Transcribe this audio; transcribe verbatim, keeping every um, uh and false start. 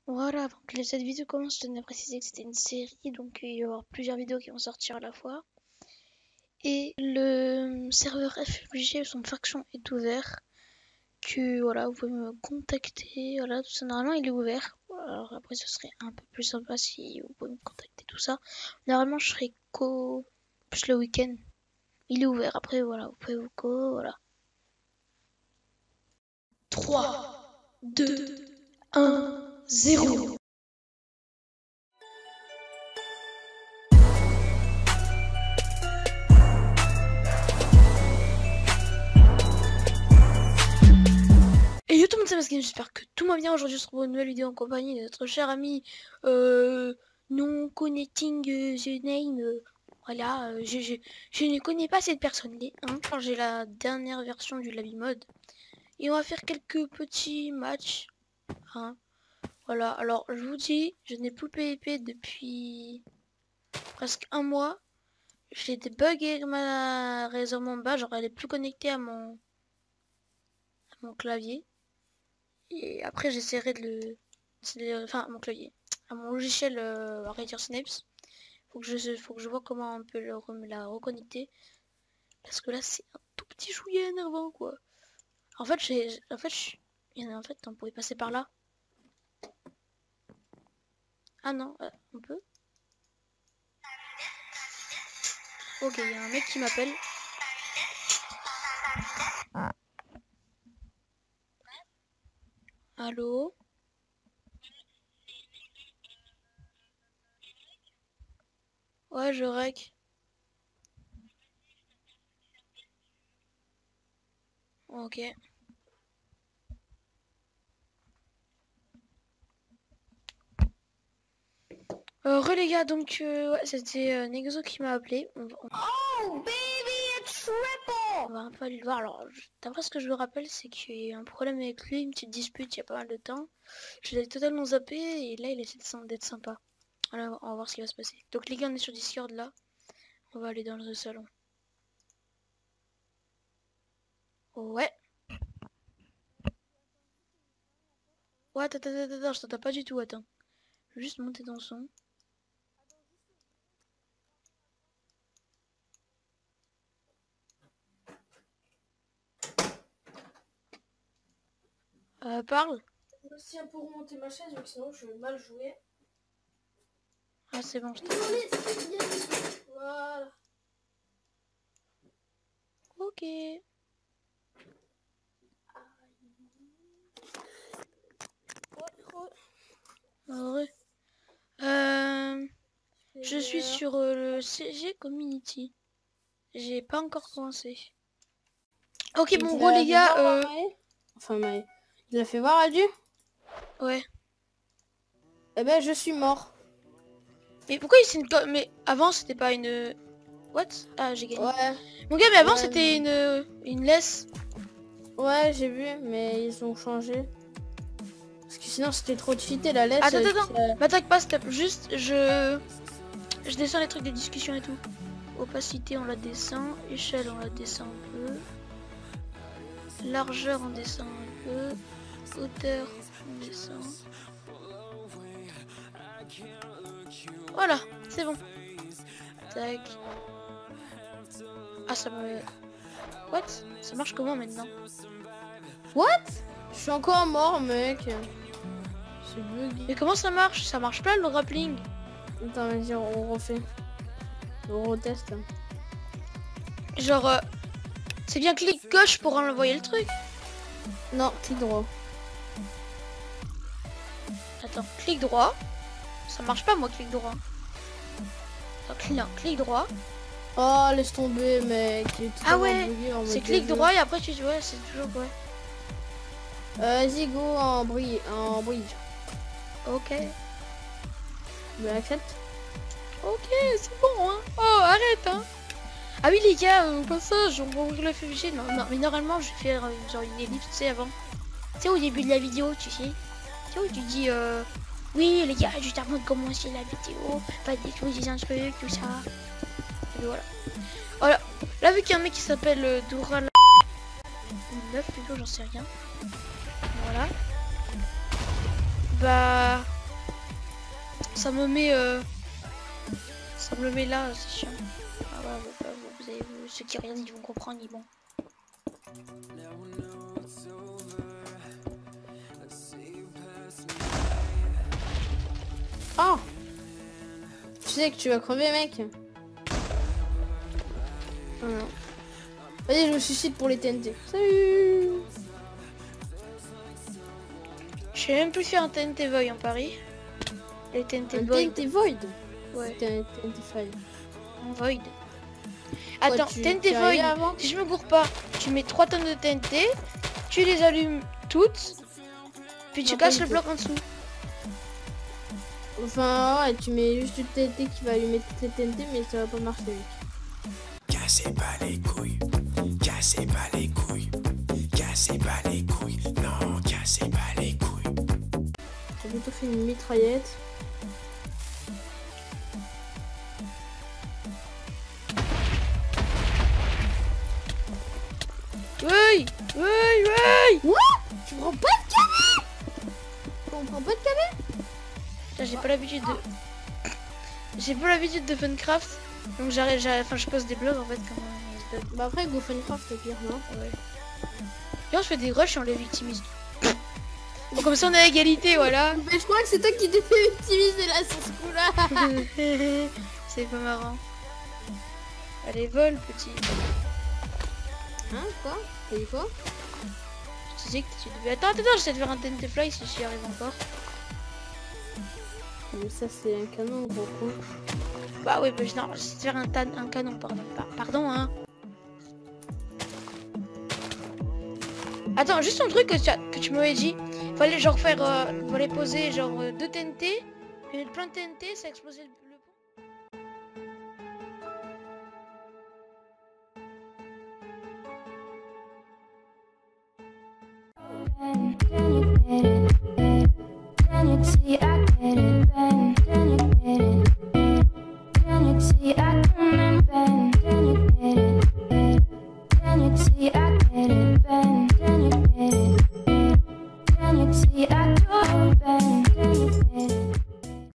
Voilà, avant que cette vidéo commence, je tenais à préciser que c'était une série, donc il va y avoir plusieurs vidéos qui vont sortir à la fois. Et le serveur réfugié, son faction est ouvert. Que voilà, vous pouvez me contacter, voilà, tout ça. Normalement, il est ouvert. Alors après, ce serait un peu plus sympa si vous pouvez me contacter, tout ça. Normalement, je serai co plus le week-end. Il est ouvert. Après, voilà, vous pouvez vous co, voilà. trois, deux, un, zéro. Et yo tout le monde, c'est Maskin, j'espère que tout va bien. Aujourd'hui, on se retrouve pour une nouvelle vidéo en compagnie de notre cher ami euh, non connecting euh, the name. Euh, voilà, euh, je, je, je ne connais pas cette personne-là. Hein. J'ai la dernière version du Labi Mode. Et on va faire quelques petits matchs. Hein. Voilà, alors je vous dis, je n'ai plus P V P depuis presque un mois. J'ai des bugs avec ma réseau en bas, genre elle est plus connectée à mon, à mon clavier. Et après j'essaierai de le... Enfin, à mon clavier. À mon logiciel euh, Radiator Snaps. Faut que je faut que je vois comment on peut le, la reconnecter. Parce que là c'est un tout petit chouïa énervant quoi. En fait j'ai. En fait je... En fait on pourrait passer par là. Ah non, euh, on peut. Ok, il y a un mec qui m'appelle. Allô? Ouais, je rec. Ok. Euh, re les gars, donc euh, ouais, c'était euh, Nexo qui m'a appelé. On va, on... Oh baby, a triple. On va un peu aller le voir. Alors, d'après ce que je me rappelle, c'est qu'il y a eu un problème avec lui, une petite dispute il y a pas mal de temps. Je l'ai totalement zappé et là il essaie d'être sympa. Alors, on va voir ce qui va se passer. Donc les gars, on est sur Discord là. On va aller dans le salon. Ouais. Ouais, attends, attends, attends, je t'entends pas du tout, attends. Je vais juste monter dans le son. Euh, parle. Je me tiens pour remonter ma chaise, mais sinon je vais mal jouer. Ah, c'est bon, je Désolé, c'est bien. Voilà. Ok. Heureux. Euh, je suis sur euh, le C G Community. J'ai pas encore commencé. Ok, bon, gros les gars. Euh... Enfin, Maë. Il a fait voir à Dieu. Ouais. Eh ben, je suis mort. Mais pourquoi il s'est une... Mais avant, c'était pas une... What? Ah, j'ai gagné. Ouais. Mon gars, mais avant, Ouais, c'était une... Une laisse. Ouais, j'ai vu, mais ils ont changé. Parce que sinon, c'était trop cheaté, la laisse. Attends, euh, attends, attends. M'attaque pas, stop. Juste, je... Je descends les trucs de discussion et tout. Opacité, on la descend. Échelle, on la descend un peu. Largeur, on descend un peu. Hauteur, on descend. Voilà, c'est bon. Tac. Ah, ça me... What? Ça marche comment maintenant? What? Je suis encore mort, mec. C'est buggy. Mais comment ça marche? Ça marche pas le grappling? Attends, vas-y, on refait. On reteste. Genre... Euh... C'est bien clic gauche pour envoyer le truc. Non, clic droit. Attends, clic droit. Ça marche pas moi, clic droit. Attends, non, clic droit. Oh, laisse tomber, mec. Ah ouais, c'est clic droit et après tu vois, c'est toujours ouais. Euh, Vas-y, go en bridge. En bridge. Ok. Tu acceptes? Ok, c'est bon, hein. Oh, arrête, hein. Ah oui, les gars, euh, au passage, on va ouvrir le F F G. Non, non, mais normalement, je vais faire euh, genre une ellipse, tu sais, avant. Tu sais, au début de la vidéo, tu sais. Tu sais, où tu dis, euh, oui, les gars, juste avant de commencer la vidéo, pas découvrir un truc, tout ça. Et voilà. Voilà. Là, vu qu'il y a un mec qui s'appelle euh, Doral... neuf plutôt, j'en sais rien. Voilà. Bah... Ça me met... Euh... Ça me le met là, c'est chiant. Ah ouais, vous, vous, vous avez, vous, ceux qui regardent, ils vont comprendre, ils vont. Oh! Tu sais que tu vas crever, mec. Oh non. Vas-y, je me suicide pour les T N T. Salut! Je sais même plus faire un T N T Void en Paris. Les T N T Un Void. T N T Void? Ouais. T N T Five. Un Void. Attends, tu- T N T tu arrives Void, avant si je me gourre pas, tu mets trois tonnes de T N T, tu les allumes toutes, puis tu Non, pas casses du le tout. bloc en dessous. Enfin, ouais, tu mets juste une T N T qui va allumer toutes les T N T, mais ça va pas marcher, mec. Cassez pas les couilles, cassez pas les couilles, cassez pas les couilles, non, cassez pas les couilles. J'ai plutôt fait une mitraillette. Oui, oui, oui. What? Tu prends pas de cavé? On prend pas de cavé? Putain, j'ai pas l'habitude de... J'ai pas l'habitude de Funcraft, donc j'arrête, j'arrête, enfin je pose des blocs en fait comme un espèce de- Bah après, GoFuncraft c'est pire, non? Ouais. Viens, je fais des rushs et on les victimise. Bon, comme ça on est à égalité, voilà. Mais je crois que c'est toi qui t'es fait victimiser là sur ce coup-là. C'est pas marrant. Allez, vole, petit. Hein, quoi? T'as dit quoi? Je disais que tu devais... Attends, attends, attends, j'essaie de faire un T N T Fly si j'y arrive encore. Mais ça c'est un canon, gros con. Bah oui, bah, non, j'essaie de faire un, tan- un canon, pardon. Pa- pardon, hein. Attends, juste un truc que tu, as- que tu m'avais dit. Fallait genre faire... Euh, fallait poser genre euh, deux T N T, puis mettre plein de T N T, ça explosait le, le pont. Can you get it? Can you see?